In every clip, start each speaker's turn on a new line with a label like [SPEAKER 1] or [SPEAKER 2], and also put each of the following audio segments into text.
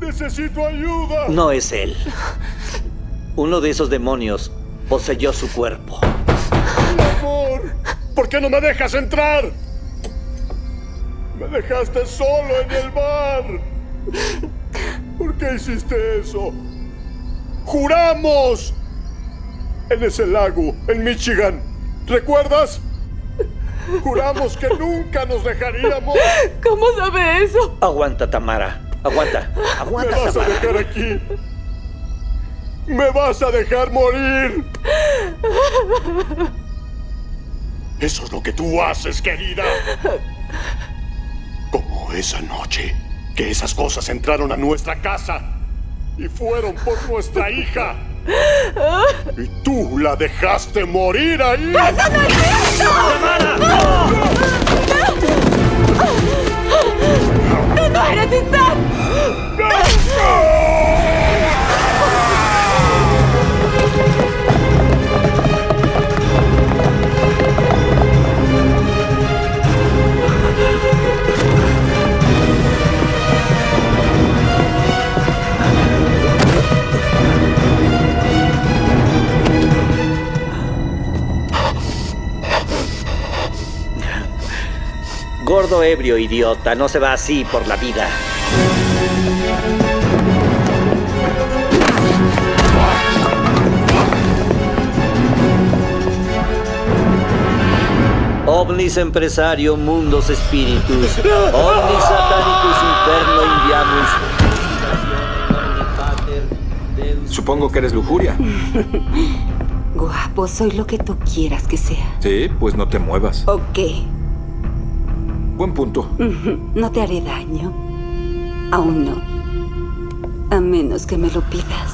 [SPEAKER 1] ¡Necesito ayuda!
[SPEAKER 2] No es él. Uno de esos demonios poseyó su cuerpo.
[SPEAKER 1] ¡Mi amor! ¿Por qué no me dejas entrar? Me dejaste solo en el bar. ¿Por qué hiciste eso? ¡Juramos! En ese lago, en Michigan. ¿Recuerdas? Juramos que nunca nos dejaríamos.
[SPEAKER 3] ¿Cómo sabe eso?
[SPEAKER 2] Aguanta, Tamara. Aguanta. Aguanta,
[SPEAKER 1] ¿Me vas
[SPEAKER 2] Tamara.
[SPEAKER 1] a dejar aquí? ¿Me vas a dejar morir? Eso es lo que tú haces, querida. Como esa noche que esas cosas entraron a nuestra casa y fueron por nuestra hija. Y tú la dejaste morir ahí.
[SPEAKER 3] ¡Eso no es cierto!
[SPEAKER 2] ¡Tamara!
[SPEAKER 3] ¡Tú no eres Isaac!
[SPEAKER 2] Gordo ebrio, idiota. No se va así por la vida. Omnis empresario mundos spiritus. Omnis satanicus inferno indiamus.
[SPEAKER 4] Supongo que eres lujuria.
[SPEAKER 3] Guapo, soy lo que tú quieras que sea.
[SPEAKER 4] Sí, pues no te muevas.
[SPEAKER 3] Ok.
[SPEAKER 4] Buen punto.
[SPEAKER 3] No te haré daño. Aún no. A menos que me lo pidas.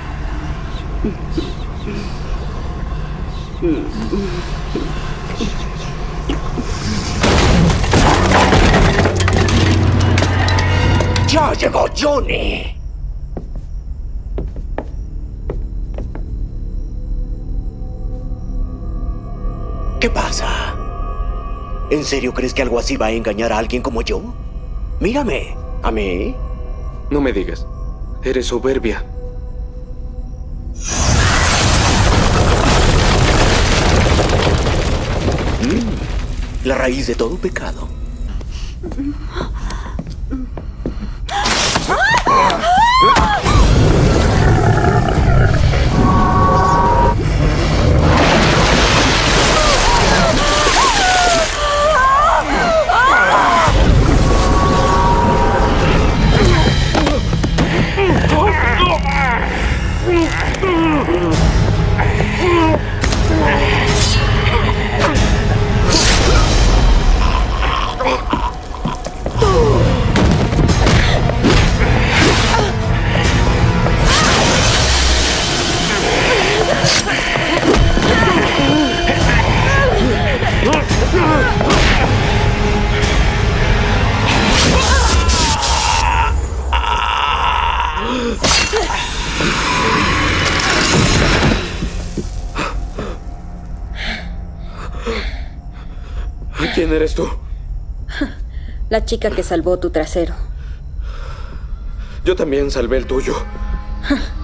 [SPEAKER 5] ¡Ya llegó Johnny! ¿Qué pasa? ¿En serio crees que algo así va a engañar a alguien como yo? Mírame. ¿A mí?
[SPEAKER 4] No me digas. Eres soberbia.
[SPEAKER 5] La raíz de todo pecado.
[SPEAKER 4] ¿Quién eres tú?
[SPEAKER 3] La chica que salvó tu trasero.
[SPEAKER 4] Yo también salvé el tuyo.